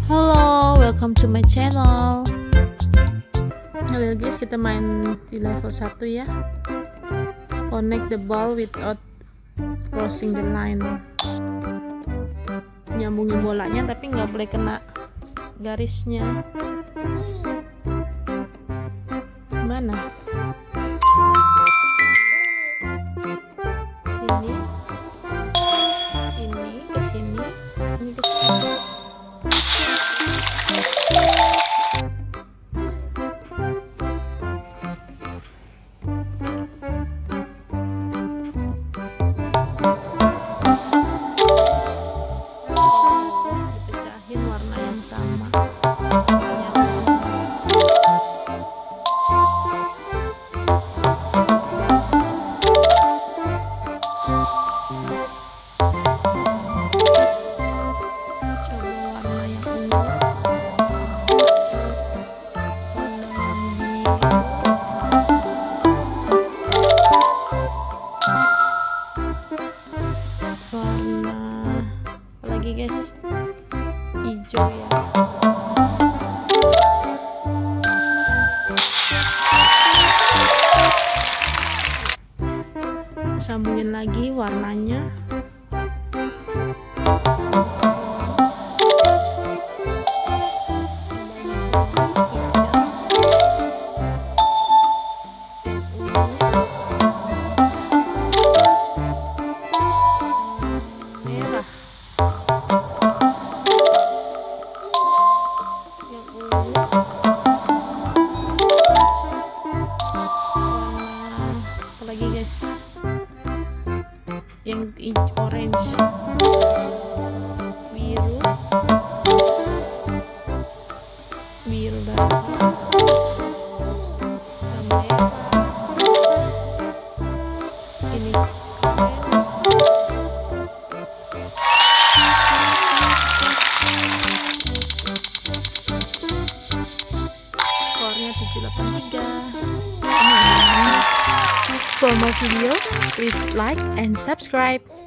Halo, welcome to my channel. Halo guys, kita main di level 1 ya. Connect the ball without crossing the line. Nyambungin bolanya tapi nggak boleh kena garisnya. Mana? Sini. Ini ke sini. Ini ke sini. Dipecahin warna yang sama. Warna apalagi guys, hijau ya. Sambungin lagi warnanya. Apalagi guys, yang orange, biru darah, merah, ini orange. Skornya 783. For more video, please like and subscribe.